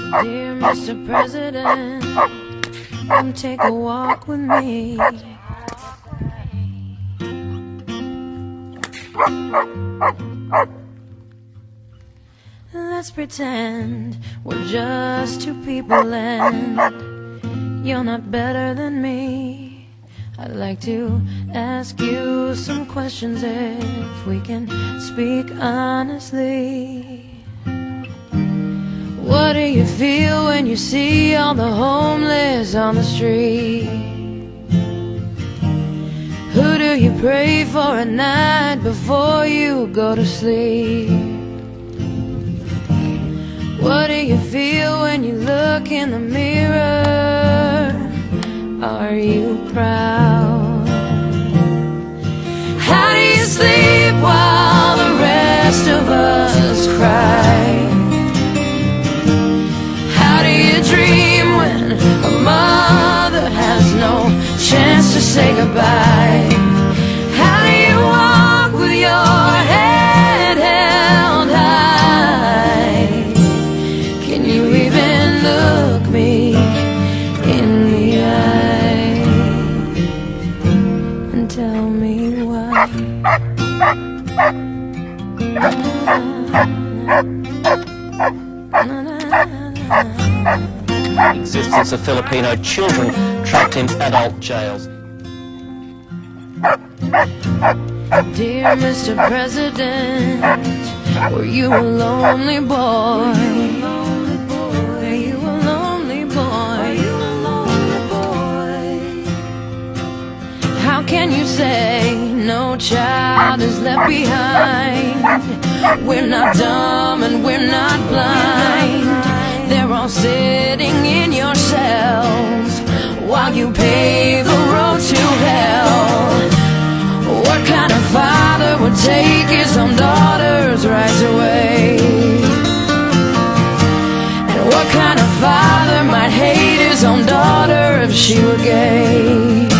Dear Mr. President, come take a walk with me. Let's pretend we're just two people and you're not better than me. I'd like to ask you some questions if we can speak honestly. What do you feel when you see all the homeless on the street? Who do you pray for at night before you go to sleep? What do you feel when you look in the mirror? Are you proud? How do you sleep while the rest of us cry? How do you dream when a mother has no chance to say goodbye? How do you walk with your head held high? Can you even look me in the eye and tell me why? Existence of Filipino children trapped in adult jails. Dear Mr. President, were you a lonely boy? Were you a lonely boy? How can you say no child is left behind? We're not dumb and we're not blind. They're all sitting in your cells while you pave the road to hell. What kind of father would take his own daughter's rights away? And what kind of father might hate his own daughter if she were gay?